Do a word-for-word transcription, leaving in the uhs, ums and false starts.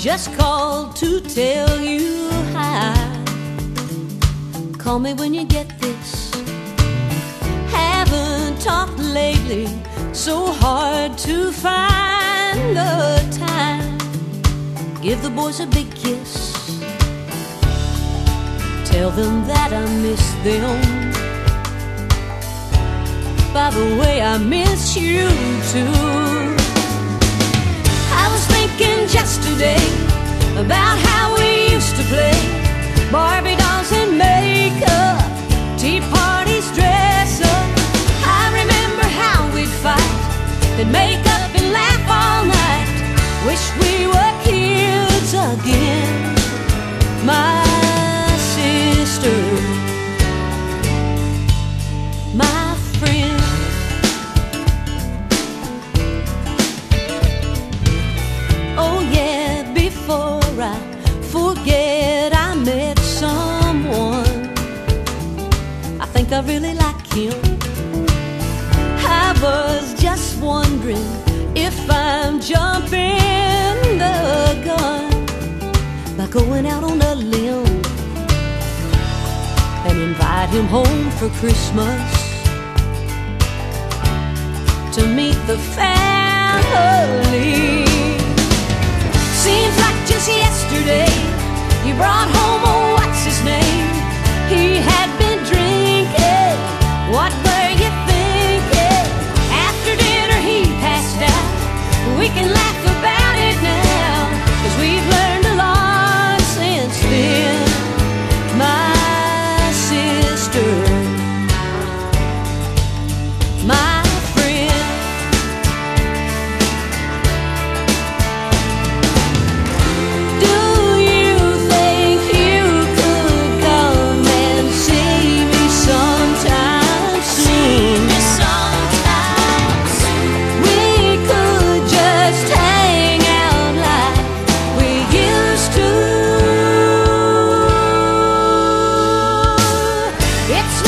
just called to tell you hi. Call me when you get this. Haven't talked lately, so hard to find the time. Give the boys a big kiss. Tell them that I miss them. By the way, I miss you too. I was thinking just today about how we used to play Barbie dolls and makeup, tea parties, dress up. I remember how we'd fight and make up and laugh all night. Wish we were kids again, my sister, my friend. Oh yeah, before I forget, I met someone. I think I really like him. I was just wondering if I'm jumping the gun by going out on a limb and invite him home for Christmas to meet the family. Seems like just yesterday you brought home, oh, what's his name? He had been drinking. What were you thinking? After dinner he passed out. We can laugh about it now, 'cause we've learned a lot since then, my sister, my friend. Do you think you could come and see me sometime soon? We could just hang out like we used to. It's